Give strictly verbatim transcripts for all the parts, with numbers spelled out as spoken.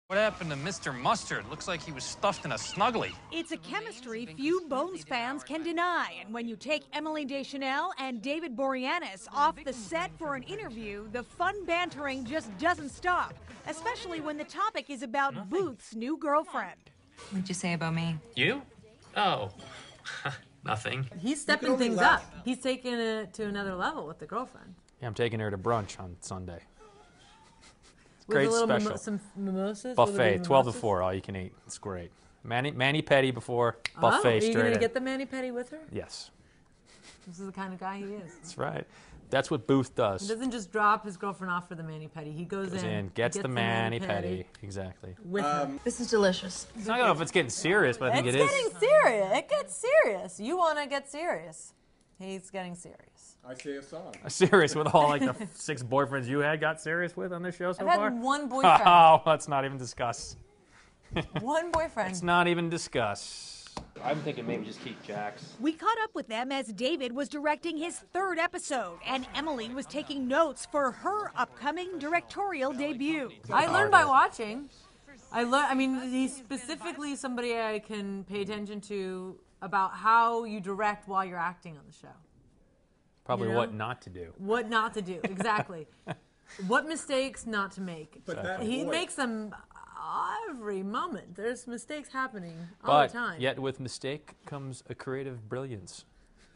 What happened to Mister Mustard? Looks like he was stuffed in a Snuggly. It's a chemistry few Bones fans can deny. And when you take Emily Deschanel and David Boreanaz off the set for an interview, the fun bantering just doesn't stop, especially when the topic is about Nothing. Booth's new girlfriend. What'd you say about me? You? Oh, nothing. He's stepping things up. He's taking it to another level with the girlfriend. Yeah, I'm taking her to brunch on Sunday. With Great a little special. Mimo some mimosas? Buffet, twelve to four, all you can eat. It's great. Mani, mani pedi before, buffet oh, straight are you going to in. get the mani pedi with her? Yes. This is the kind of guy he is. That's right. That's what Booth does. He doesn't just drop his girlfriend off for the mani pedi. He goes, Goes in, in, gets, gets the mani pedi. Exactly. With um, her. This is delicious. I don't know if it's getting serious, but I think it's it is. It's getting serious. It gets serious. You want to get serious. He's getting serious. I say a song. Serious with all like the six boyfriends you had got serious with on this show so I've far? had one boyfriend. Oh, let's not even discuss. One boyfriend. Let's not even discuss. I'm thinking maybe just keep Jax. We caught up with them as David was directing his third episode, and Emily was taking notes for her upcoming directorial debut. I learned by watching. I learned. I mean, he's specifically somebody I can pay attention to about how you direct while you're acting on the show. Probably you know? what not to do. What not to do, exactly. What mistakes not to make. But that he voice. makes them every moment. There's mistakes happening all But the time. yet with mistake comes a creative brilliance.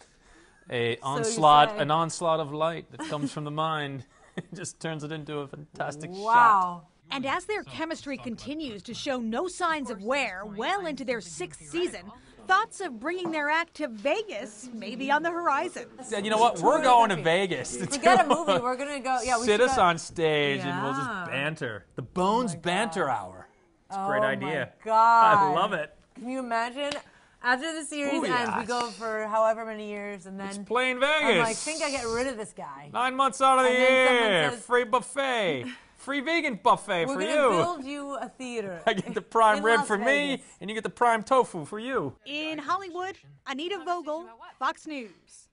A So onslaught, say. an onslaught of light that comes from the mind. Just turns it into a fantastic shot. Wow. And as their chemistry continues to show no signs of wear well into their sixth season, thoughts of bringing their act to Vegas may be on the horizon. And you know what? We're going to Vegas. To Forget a do- movie. We're going to go. Yeah, we Sit should us go- on stage and we'll Yeah. just banter. The Bones Banter Hour. It's a great oh idea. My God. I love it. Can you imagine? After the series Ooh, ends, we yes. go for however many years, and then It's plain Vegas. I'm like, I think I get rid of this guy. Nine months out of the And then someone year. says- Free buffet. Free vegan buffet We're for gonna you. build you a theater. I get the prime in rib Las for me, Vegas. and you get the prime tofu for you. In Hollywood, Anita Vogel, Fox News.